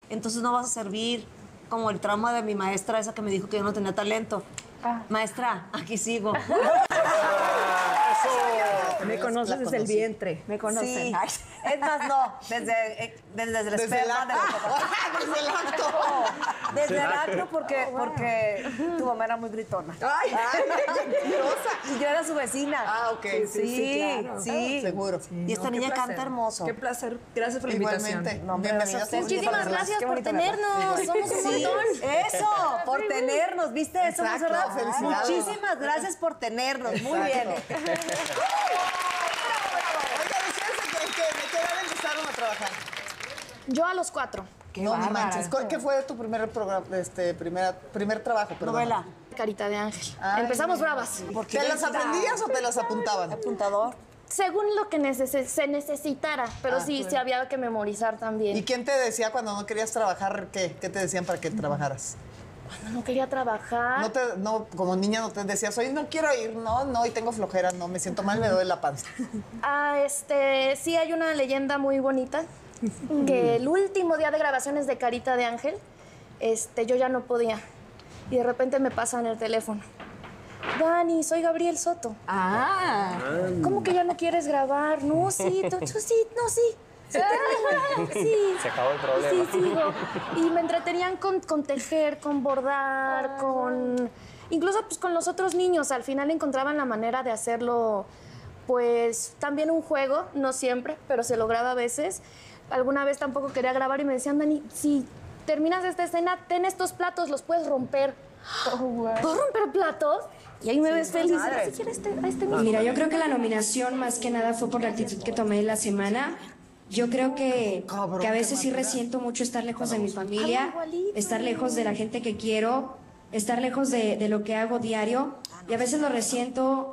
entonces no vas a servir, como el trauma de mi maestra esa que me dijo que yo no tenía talento. Maestra, aquí sigo. Me conoces desde el vientre. Me conocen. Sí. Es más, no, desde el esperma. Desde el acto. Desde el acto porque tu mamá era muy gritona. ¡Ay, mentirosa! Y yo era su vecina. Ah, ok. Sí, Claro. sí. Seguro. Y esta niña canta hermoso. Qué placer. Gracias por la invitación. Igualmente. No, Bienvenida. Muchísimas gracias por tenernos. Somos un montón. Eso, por tenernos. ¿Viste eso, Exacto, Monserrat? felicidades. Muchísimas gracias por tenernos. Muy bien. Oiga, ustedes ¿de qué edad empezaron a trabajar? Yo a los 4. No me manches. ¿Qué fue tu primer programa, primer trabajo? Perdón? Novela. Carita de ángel. Ay, Empezamos bravas. ¿Te las aprendías o te las apuntaban? Apuntador. Según lo que se necesitara, pero sí había que memorizar también. ¿Y quién te decía cuando no querías trabajar qué? ¿Qué te decían para que trabajaras? Cuando no quería trabajar. Como niña no te decías, hoy no quiero ir, no, y tengo flojera, no, me siento mal, me duele la panza. Sí hay una leyenda muy bonita, que el último día de grabaciones de Carita de Ángel, yo ya no podía. Y de repente me pasan el teléfono. Dani, soy Gabriel Soto. ¿Cómo que ya no quieres grabar? No, sí, tú sí, no, sí. Se terminó, sí. Se acabó el problema. Sí, sigo. Y me entretenían con tejer, con bordar, incluso pues, con los otros niños. Al final encontraban la manera de hacerlo, pues también un juego, no siempre, pero se lograba a veces. Alguna vez tampoco quería grabar y me decían, Dani, si terminas esta escena, ten estos platos, los puedes romper. ¿Puedo romper platos? Y ahí me ves feliz. Si quieres, Mira, yo creo que la nominación más que nada fue por la actitud que tomé la semana. Yo creo que a veces sí resiento mucho estar lejos de mi familia, estar lejos de la gente que quiero, estar lejos de lo que hago diario. Y a veces lo resiento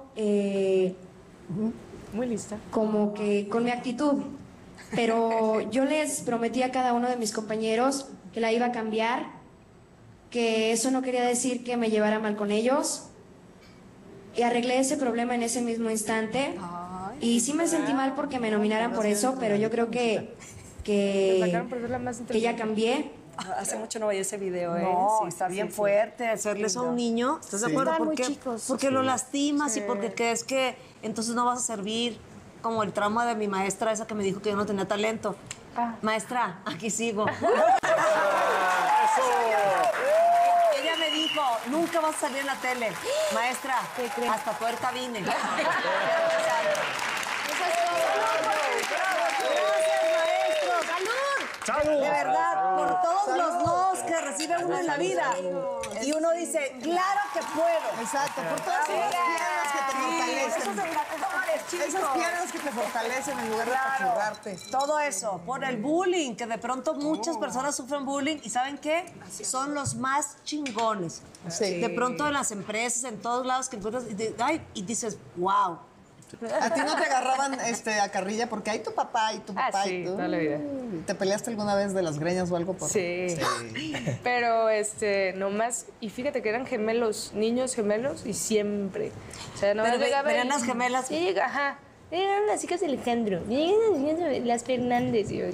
Muy lista. como que con mi actitud. Pero yo les prometí a cada uno de mis compañeros que la iba a cambiar, que eso no quería decir que me llevara mal con ellos. Y arreglé ese problema en ese mismo instante. Y sí me sentí mal porque me nominaran por eso, pero yo creo que ya cambié. Hace mucho no veía ese video, ¿eh? No, Sí, está sí, bien sí. fuerte hacerle eso a un niño. ¿Estás de acuerdo? Están muy Porque, chicos. porque lo lastimas y porque crees que entonces no vas a servir, como el trauma de mi maestra esa que me dijo que yo no tenía talento. Maestra, aquí sigo. Ella me dijo, nunca vas a salir en la tele. Maestra, hasta puerta vine. ¡Salud! De verdad, por todos los nos que recibe uno en la vida. Y uno dice, claro que puedo. Exacto, por todas esas piedras que te fortalecen. Esas piedras que te fortalecen en lugar de apachurrarte. Todo eso, por el bullying, que de pronto muchas personas sufren bullying y ¿saben qué? Son los más chingones. Sí. De pronto en las empresas, en todos lados que encuentras y dices, wow. ¿A ti no te agarraban a carrilla porque hay tu papá y tu papá sí, y tú? toda la vida. ¿Te peleaste alguna vez de las greñas o algo por? Sí. Pero nomás, y fíjate que eran gemelos, niños gemelos, y siempre. O sea, no Pero llegaba venían y- las gemelas. Sí, ajá. Eran las hijas de Alejandro, las Fernández. Y yo,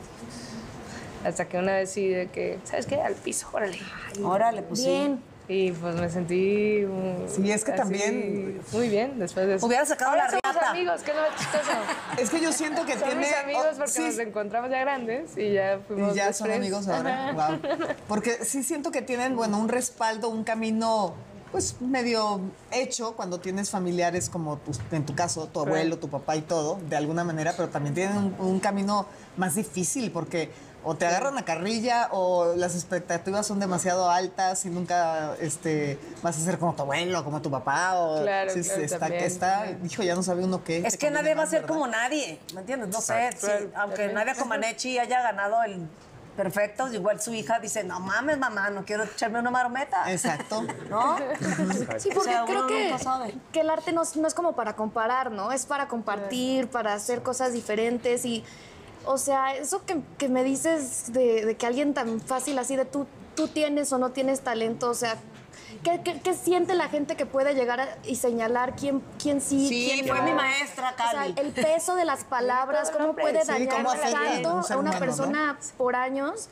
hasta que una vez sí de que, ¿sabes qué? Al piso, órale. Órale, pues Bien. Y pues me sentí... Sí, es que así, también- Muy bien, después de eso. Hubiera sacado Ahora la somos riata. amigos, que es lo más chistoso. Es que yo siento que Son tiene... mis amigos porque sí, nos encontramos ya grandes y ya fuimos y ya best son friends. amigos ahora. Ajá. Wow. Porque sí siento que tienen, un respaldo, un camino, pues medio hecho cuando tienes familiares como en tu caso, tu abuelo, tu papá y todo, de alguna manera, pero también tienen un camino más difícil porque o te agarran a carrilla o las expectativas son demasiado altas y nunca vas a ser como tu abuelo, como tu papá. O, Claro, sí, claro, hijo, ya no sabe uno qué. Es que nadie va a ser como nadie, ¿me entiendes? No sé, Exacto. sí, aunque También. Nadia Comaneci haya ganado el perfecto, igual su hija dice, no mames, mamá, no quiero echarme una marometa. Exacto. ¿No? Sí, porque O sea, creo uno que, nunca sabe. que el arte no es como para comparar, ¿no? Es para compartir, para hacer cosas diferentes y, o sea, eso que me dices de que alguien tan fácil así de tú tienes o no tienes talento, o sea, ¿qué siente la gente que puede llegar y señalar quién sí, Sí, quién fue no? mi maestra, O sea, Cali. el peso de las palabras, cómo puede Sí, cómo dañar afecta a tanto un ser a una humano, persona por años.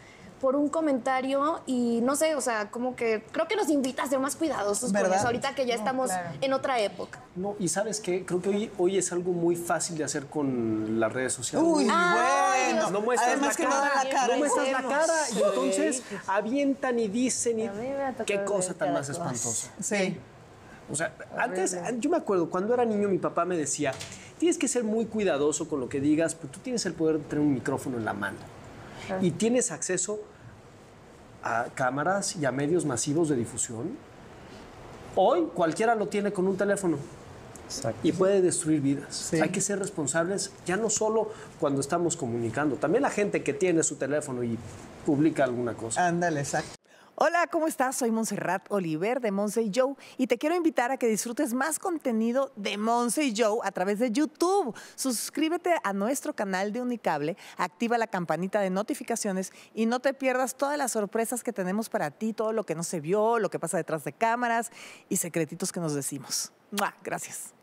por un comentario y no sé, o sea, como que creo que nos invita a ser más cuidadosos con ¿Verdad? eso, ahorita que ya estamos en otra época. No, y ¿sabes qué? Creo que hoy es algo muy fácil de hacer con las redes sociales. Uy, bueno. No muestras Además la que no cara, dan la cara. no muestras la cara y Sí. entonces avientan y dicen y A mí me ha tocado qué cosa ver tan cada más cosa. espantosa. Sí. O sea, antes, yo me acuerdo, cuando era niño mi papá me decía, tienes que ser muy cuidadoso con lo que digas, pero tú tienes el poder de tener un micrófono en la mano y tienes acceso a cámaras y a medios masivos de difusión. Hoy cualquiera lo tiene con un teléfono. Y puede destruir vidas. Sí. Hay que ser responsables, ya no solo cuando estamos comunicando, también la gente que tiene su teléfono y publica alguna cosa. Ándale, exacto. Hola, ¿cómo estás? Soy Montserrat Oliver de Monse y Joe y te quiero invitar a que disfrutes más contenido de Monse y Joe a través de YouTube. Suscríbete a nuestro canal de Unicable, activa la campanita de notificaciones y no te pierdas todas las sorpresas que tenemos para ti, todo lo que no se vio, lo que pasa detrás de cámaras y secretitos que nos decimos. ¡Mua! Gracias.